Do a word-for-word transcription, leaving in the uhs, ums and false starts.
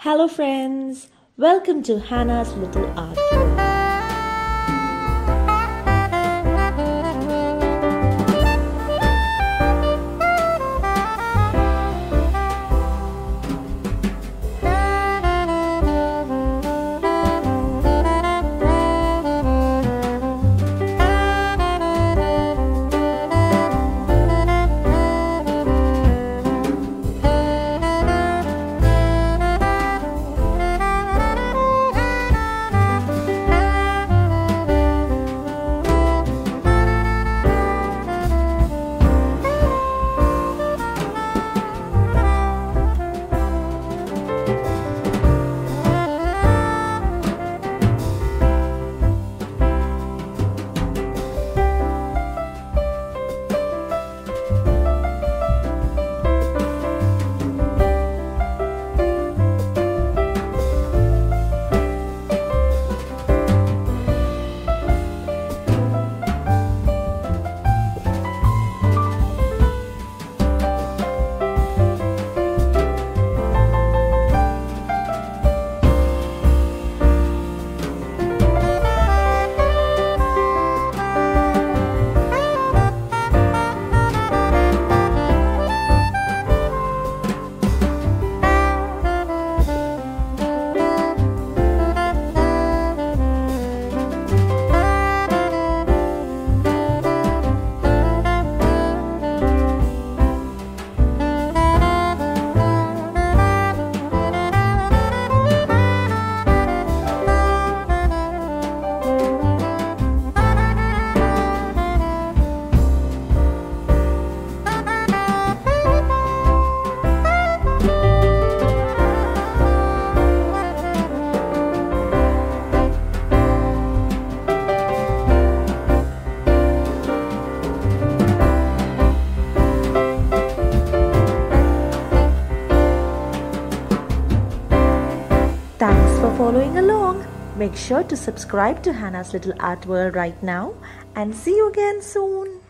Hello friends, welcome to Hannah's Little Art World. Thanks for following along. Make sure to subscribe to Hannah's Little Art World right now and see you again soon.